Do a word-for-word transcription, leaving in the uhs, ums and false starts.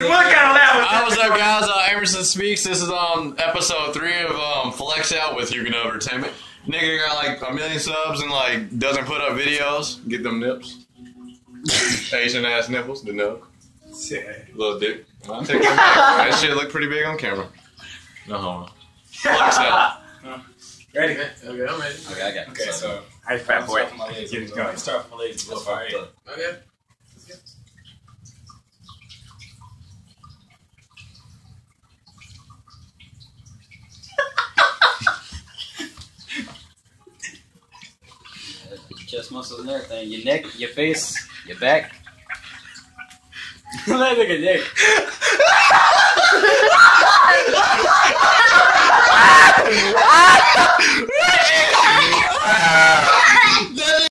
What kind of laugh? Hi, what's up, guys? Uh, Emerson Speaks. This is um episode three of um Flex Out with HyuguKnubET. Nigga got like a million subs and like doesn't put up videos. Get them nips. Asian ass nipples, the nub. Little dick. I'll take them back. That shit look pretty big on camera. No homo. Flex out. Ready? Okay, okay, I'm ready. Okay, I got it. Okay, so, so I fat boy. Start from my legs. Get it going. Start from my legs. Go for it. Okay. your chest muscles and everything. Your neck, your face, your back. Look at your neck. That